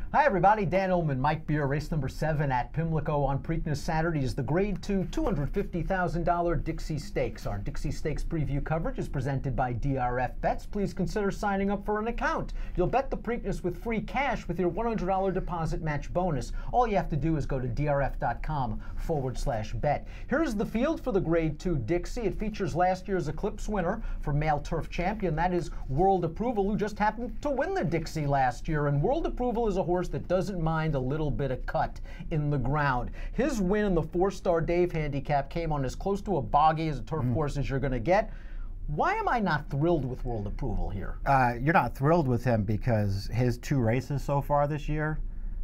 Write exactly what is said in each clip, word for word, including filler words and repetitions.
Hi everybody, Dan Ullman, Mike Beer, race number seven at Pimlico on Preakness Saturday is the Grade two two hundred fifty thousand dollar Dixie Stakes. Our Dixie Stakes preview coverage is presented by D R F Bets. Please consider signing up for an account. You'll bet the Preakness with free cash with your one hundred dollar deposit match bonus. All you have to do is go to drf.com forward slash bet. Here's the field for the Grade two Dixie. It features last year's Eclipse winner for male turf champion. That is World Approval, who just happened to win the Dixie last year. And World Approval is a horse that doesn't mind a little bit of cut in the ground. His win in the four-star Dave handicap came on as close to a bogey as a turf mm. course as you're going to get. Why am I not thrilled with World Approval here? Uh, you're not thrilled with him because his two races so far this year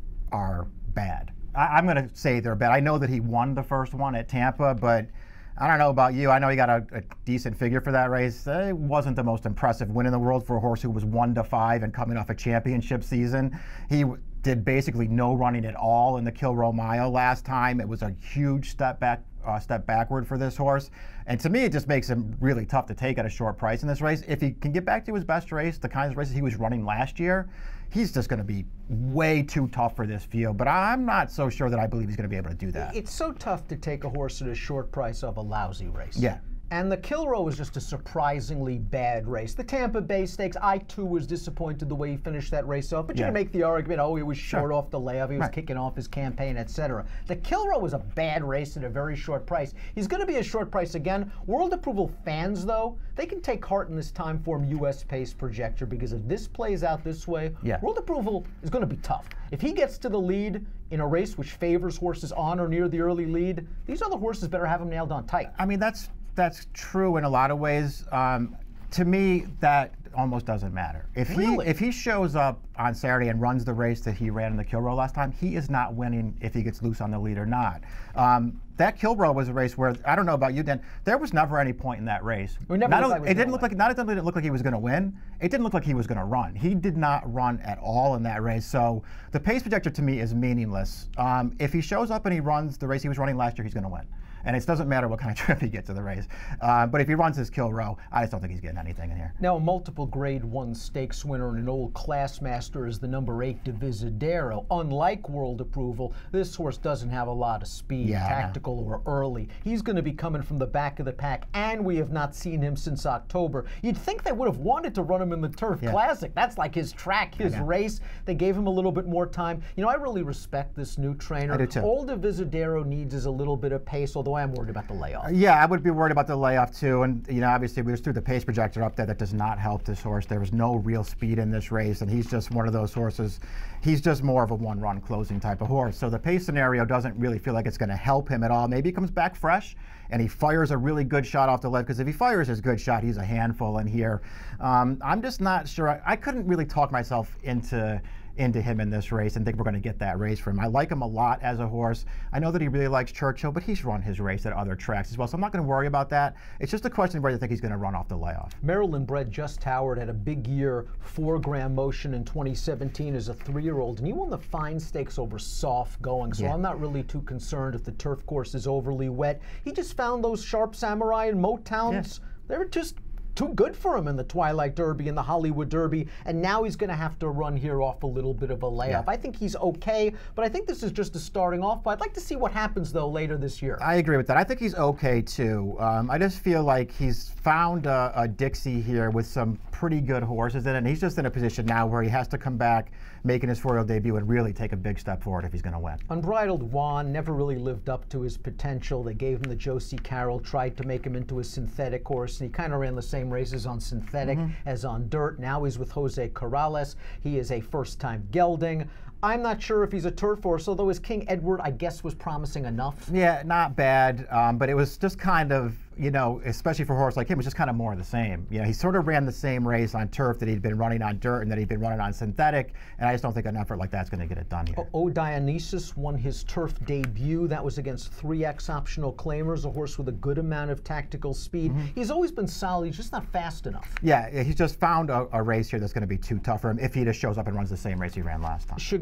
are bad. I, I'm going to say they're bad. I know that he won the first one at Tampa, but I don't know about you. I know he got a, a decent figure for that race. It wasn't the most impressive win in the world for a horse who was one to five and coming off a championship season. He did basically no running at all in the Kilroe Mile last time. It was a huge step back, uh, step backward for this horse. And to me, it just makes him really tough to take at a short price in this race. If he can get back to his best race, the kinds of races he was running last year, he's just going to be way too tough for this field. But I'm not so sure that I believe he's going to be able to do that. It's so tough to take a horse at a short price of a lousy race. Yeah. And the Kilroe was just a surprisingly bad race. The Tampa Bay Stakes, I too was disappointed the way he finished that race off. But you yeah. can make the argument, oh, he was short sure. off the layoff, he was right. kicking off his campaign, et cetera. The Kilroe was a bad race at a very short price. He's going to be a short price again. World Approval fans, though, they can take heart in this time form U S pace projector, because if this plays out this way, yeah. World Approval is going to be tough. If he gets to the lead in a race which favors horses on or near the early lead, these other horses better have him nailed on tight. I mean, that's That's true in a lot of ways. Um, to me, that almost doesn't matter. If really? he if he shows up on Saturday and runs the race that he ran in the Kilroe last time, he is not winning if he gets loose on the lead or not. Um, that Kilroe was a race where, I don't know about you, Dan, there was never any point in that race. We never not like it didn't look like not only did it look like he was going to win, it didn't look like he was going to run. He did not run at all in that race. So the pace projector to me is meaningless. Um, if he shows up and he runs the race he was running last year, he's going to win. And it doesn't matter what kind of trip he gets in the race. Uh, but if he runs his Kilroe, I just don't think he's getting anything in here. Now, a multiple Grade one stakes winner and an old class master is the number eight Divisadero. Unlike World Approval, this horse doesn't have a lot of speed, yeah, tactical or early. He's going to be coming from the back of the pack, and we have not seen him since October. You'd think they would have wanted to run him in the Turf yeah. Classic. That's like his track, his race. They gave him a little bit more time. You know, I really respect this new trainer. I do too. All Divisadero needs is a little bit of pace, although I am worried about the layoff. Yeah, I would be worried about the layoff too. And you know, obviously we just threw the pace projector up there. That does not help this horse. There was no real speed in this race, and he's just one of those horses. He's just more of a one-run closing type of horse. So the pace scenario doesn't really feel like it's going to help him at all. Maybe he comes back fresh and he fires a really good shot off the left, because if he fires his good shot, he's a handful in here. Um, I'm just not sure. I, I couldn't really talk myself into into him in this race and think we're going to get that race for him. I like him a lot as a horse. I know that he really likes Churchill, but he's run his race at other tracks as well, so I'm not going to worry about that. It's just a question of whether I think he's going to run off the layoff. Maryland-bred Just Howard had a big year, four-gram motion in twenty seventeen as a three-year-old, and he won the fine stakes over soft going, so yeah. I'm not really too concerned if the turf course is overly wet. He just found those Sharp Samurai and Motowns. Yeah. They were just too good for him in the Twilight Derby and the Hollywood Derby, and now he's going to have to run here off a little bit of a layoff. Yeah. I think he's okay, but I think this is just a starting off. But I'd like to see what happens, though, later this year. I agree with that. I think he's okay, too. Um, I just feel like he's found a, a Dixie here with some pretty good horses in it, and he's just in a position now where he has to come back, making his four-year-old debut, and really take a big step forward if he's going to win. Unbridled Juan never really lived up to his potential. They gave him the Josie Carroll, tried to make him into a synthetic horse, and he kind of ran the same races on synthetic mm-hmm. as on dirt. Now he's with Jose Corrales. He is a first-time gelding. I'm not sure if he's a turf horse, although his King Edward, I guess, was promising enough. Yeah, not bad, um, but it was just kind of, you know, especially for a horse like him, it was just kind of more of the same. You know, he sort of ran the same race on turf that he'd been running on dirt and that he'd been running on synthetic, and I just don't think an effort like that's going to get it done here. O Dionysus won his turf debut. That was against three X Optional Claimers, a horse with a good amount of tactical speed. Mm-hmm. He's always been solid, he's just not fast enough. Yeah, he's just found a, a race here that's going to be too tough for him if he just shows up and runs the same race he ran last time.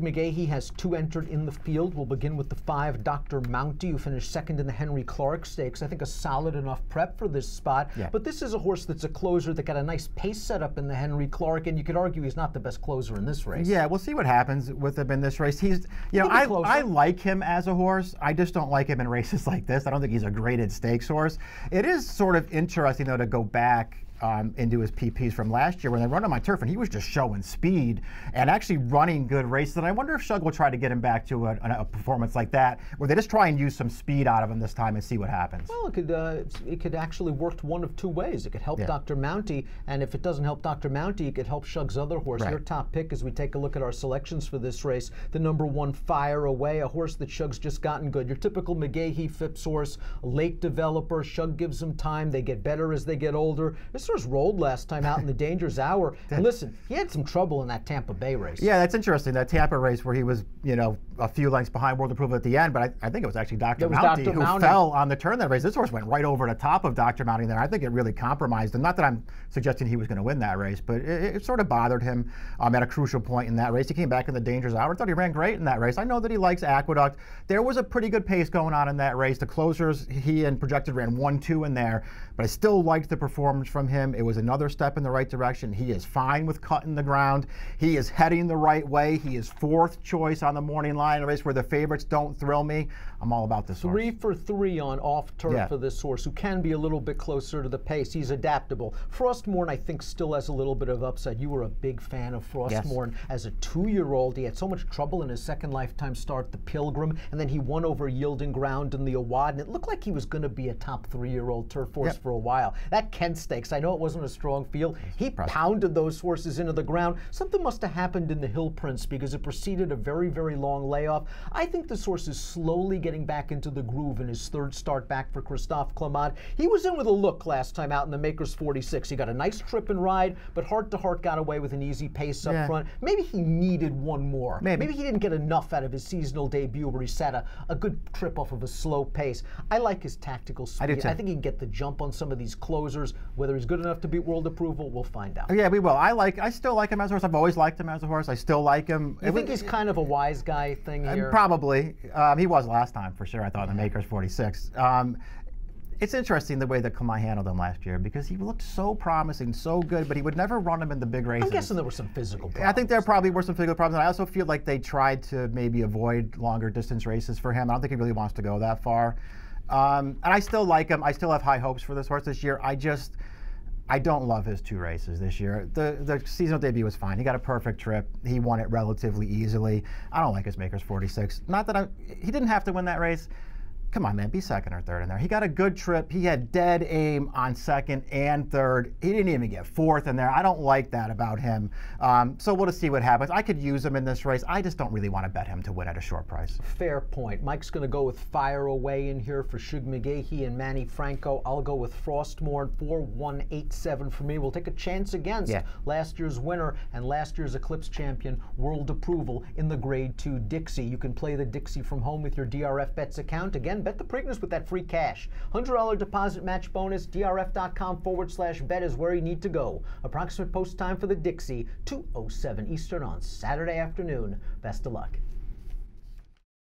McGahee has two entered in the field. We'll begin with the five, Doctor Mounty, who finished second in the Henry Clark Stakes. I think a solid enough prep for this spot. Yeah. But this is a horse that's a closer that got a nice pace set up in the Henry Clark, and you could argue he's not the best closer in this race. Yeah, we'll see what happens with him in this race. He's, you know, I, I like him as a horse. I just don't like him in races like this. I don't think he's a graded stakes horse. It is sort of interesting, though, to go back Um, into his P Ps from last year when they run on my turf, and he was just showing speed and actually running good races. And I wonder if Shug will try to get him back to a, a performance like that, where they just try and use some speed out of him this time and see what happens. Well, it could uh, it could actually work one of two ways. It could help yeah. Doctor Mounty, and if it doesn't help Doctor Mounty, it could help Shug's other horse. Right. Your top pick as we take a look at our selections for this race, the number one, Fire Away, a horse that Shug's just gotten good. Your typical McGahee Phipps horse, a late developer. Shug gives them time. They get better as they get older. This horse rolled last time out in the Danger's Hour. And listen, he had some trouble in that Tampa Bay race. Yeah, that's interesting. That Tampa race where he was, you know, a few lengths behind World Approval at the end, but I, I think it was actually Doctor Mounty who Mounty. fell on the turn that race. This horse went right over the top of Doctor Mounty there. I think it really compromised him. Not that I'm suggesting he was going to win that race, but it, it sort of bothered him um, at a crucial point in that race. He came back in the Danger's Hour. I thought he ran great in that race. I know that he likes Aqueduct. There was a pretty good pace going on in that race. The closers, he and Projected ran one two in there, but I still liked the performance from him. It was another step in the right direction. He is fine with cutting the ground. He is heading the right way. He is fourth choice on the morning line, a race where the favorites don't thrill me. I'm all about this Three horse. for three on off turf yeah. for this horse, who can be a little bit closer to the pace. He's adaptable. Frostmourne, I think, still has a little bit of upside. You were a big fan of Frostmourne yes. as a two-year-old. He had so much trouble in his second lifetime start, the Pilgrim, and then he won over Yielding Ground in the Awad, and it looked like he was going to be a top three-year-old turf horse yep. for a while. That Kent Stakes, I know it wasn't a strong field. He pounded those horses into the ground. Something must have happened in the Hill Prince because it preceded a very, very long layoff. I think this horse is slowly getting back into the groove in his third start back for Christophe Clement. He was in with a look last time out in the Makers forty-six. He got a nice trip and ride, but heart to heart got away with an easy pace up yeah. front. Maybe he needed one more. Maybe. Maybe he didn't get enough out of his seasonal debut where he sat a, a good trip off of a slow pace. I like his tactical speed. I do too. I think he can get the jump on some of these closers. Whether he's good enough to beat World Approval, we'll find out. Yeah, we will. I like. I still like him as a horse. I've always liked him as a horse. I still like him. You it think was, he's kind of a wise guy thing here? Probably. Um, he was last time for sure. I thought in the Makers forty-six. Um, it's interesting the way that Clement handled him last year because he looked so promising, so good, but he would never run him in the big races. I'm guessing there were some physical problems. I think there probably were some physical problems. And I also feel like they tried to maybe avoid longer distance races for him. I don't think he really wants to go that far. Um, and I still like him. I still have high hopes for this horse this year. I just, I don't love his two races this year. The the seasonal debut was fine. He got a perfect trip. He won it relatively easily. I don't like his Makers forty-six. Not that I, he didn't have to win that race. Come on, man, be second or third in there. He got a good trip. He had dead aim on second and third. He didn't even get fourth in there. I don't like that about him. Um, so we'll just see what happens. I could use him in this race. I just don't really want to bet him to win at a short price. Fair point. Mike's going to go with Fire Away in here for Shug McGahee and Manny Franco. I'll go with Frostmourne, four one eight seven for me. We'll take a chance against yeah. last year's winner and last year's Eclipse champion, World Approval, in the Grade two Dixie. You can play the Dixie from home with your D R F Bets account. Again, bet the Preakness with that free cash. one hundred dollar deposit match bonus. D R F dot com forward slash bet is where you need to go. Approximate post time for the Dixie, two oh seven Eastern on Saturday afternoon. Best of luck.